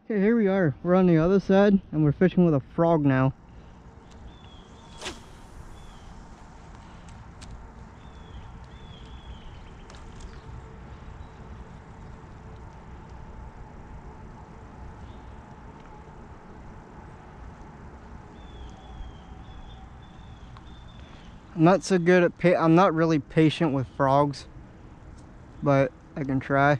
Okay, here we are. We're on the other side and we're fishing with a frog now. I'm not so good at I'm not really patient with frogs, but I can try.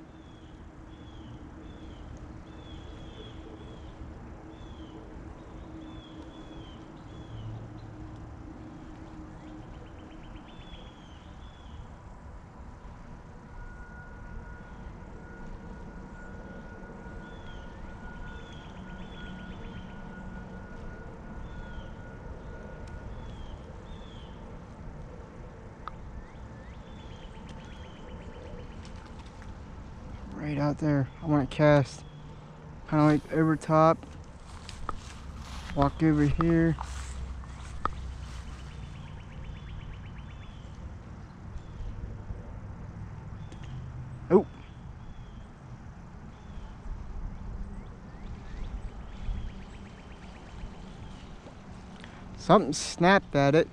Right out there. I want to cast kind of like over top. Walk over here. Oh. Something snapped at it.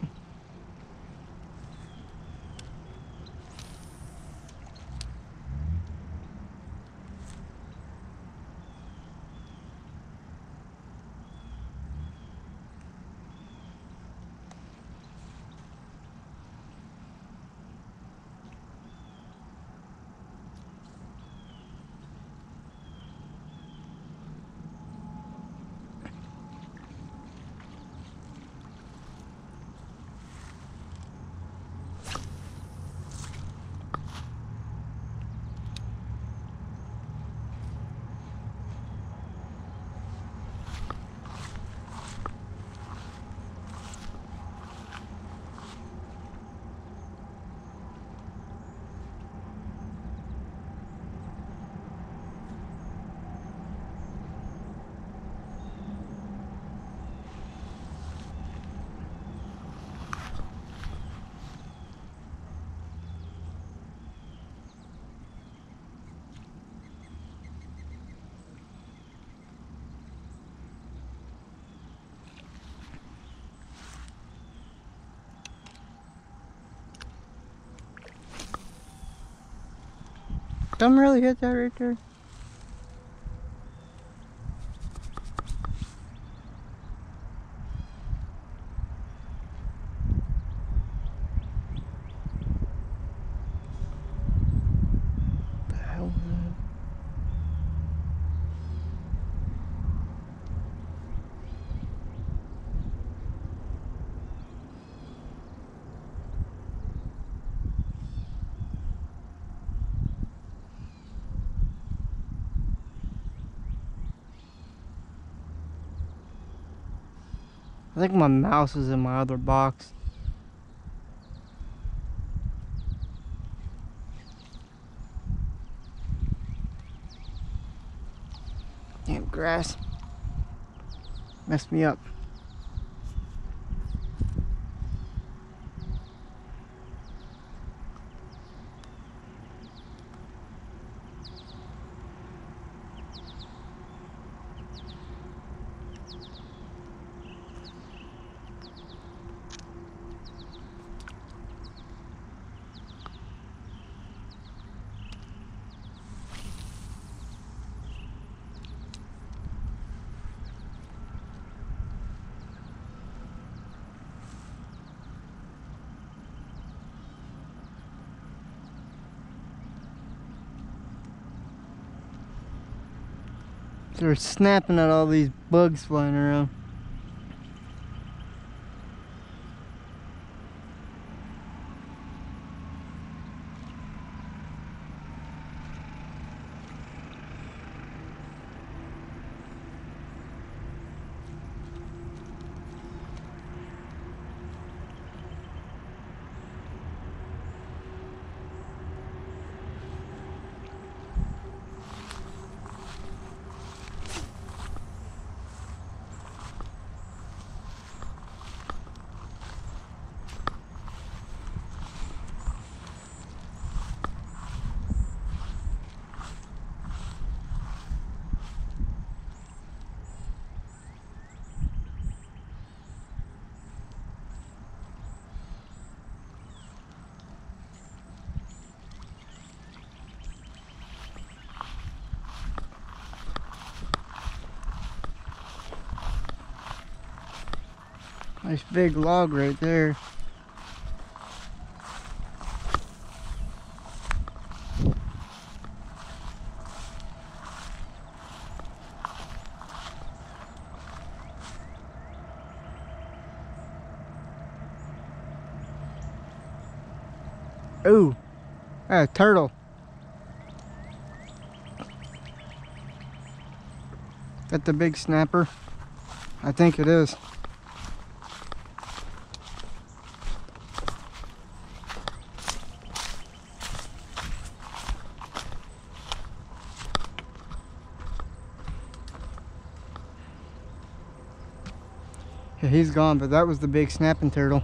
Something really hit that right there. What the hell was that? I think my mouse is in my other box. Damn grass. Messed me up. They're snapping at all these bugs flying around. Nice big log right there. Ooh, a turtle. That the big snapper? I think it is. Yeah, he's gone, but that was the big snapping turtle.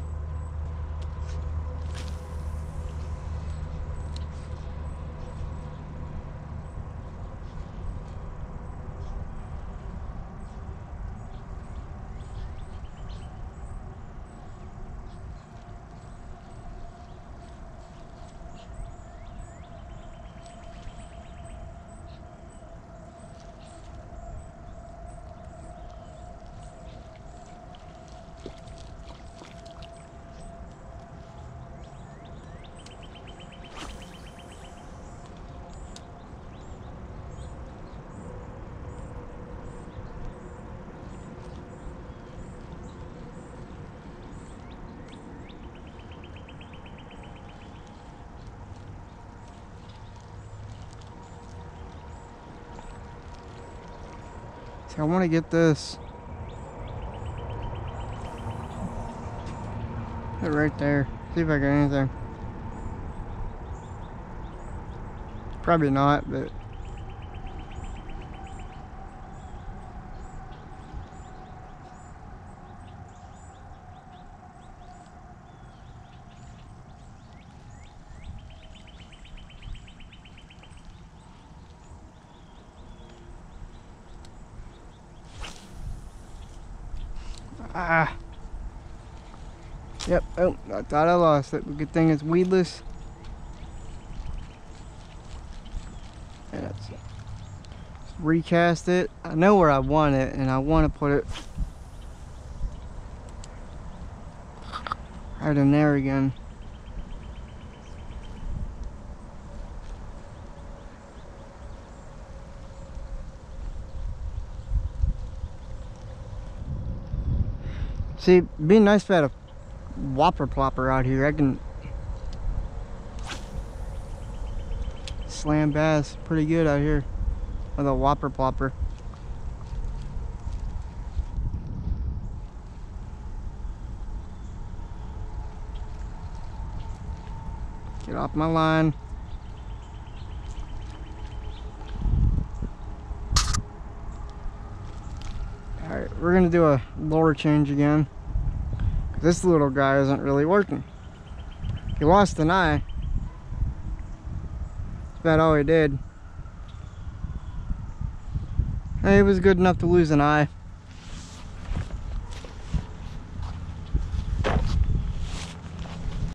See, I want to get this. Right there. See if I get anything. Probably not, but ah. Yep. Oh, I thought I lost it. But good thing it's weedless. And let's recast it. I know where I want it, and I want to put it right in there again. See, it'd be nice if I had a whopper plopper out here. I can slam bass pretty good out here with a whopper plopper. Get off my line. Alright, we're gonna do a lure change again. This little guy isn't really working. He lost an eye. That's about all he did. Hey, it was good enough to lose an eye.